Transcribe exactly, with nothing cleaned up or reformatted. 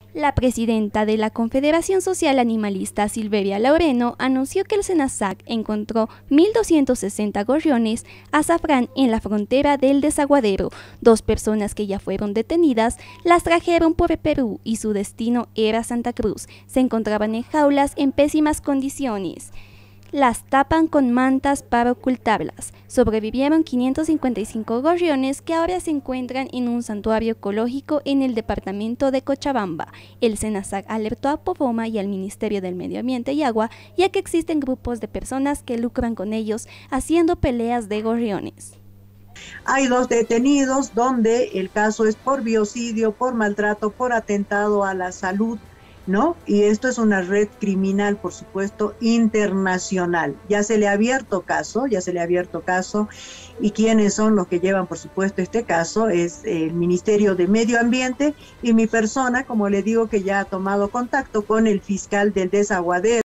La presidenta de la Confederación Social Animalista, Silveria Laureno, anunció que el SENASAC encontró mil doscientos sesenta gorriones azafrán en la frontera del Desaguadero. Dos personas que ya fueron detenidas las trajeron por Perú y su destino era Santa Cruz. Se encontraban en jaulas en pésimas condiciones. Las tapan con mantas para ocultarlas. Sobrevivieron quinientos cincuenta y cinco gorriones que ahora se encuentran en un santuario ecológico en el departamento de Cochabamba. El SENASAC alertó a POFOMA y al Ministerio del Medio Ambiente y Agua, ya que existen grupos de personas que lucran con ellos haciendo peleas de gorriones. Hay dos detenidos donde el caso es por biocidio, por maltrato, por atentado a la salud, ¿no? Y esto es una red criminal, por supuesto, internacional. Ya se le ha abierto caso, ya se le ha abierto caso, y quienes son los que llevan, por supuesto, este caso es el Ministerio de Medio Ambiente y mi persona, como le digo, que ya ha tomado contacto con el fiscal del Desaguadero.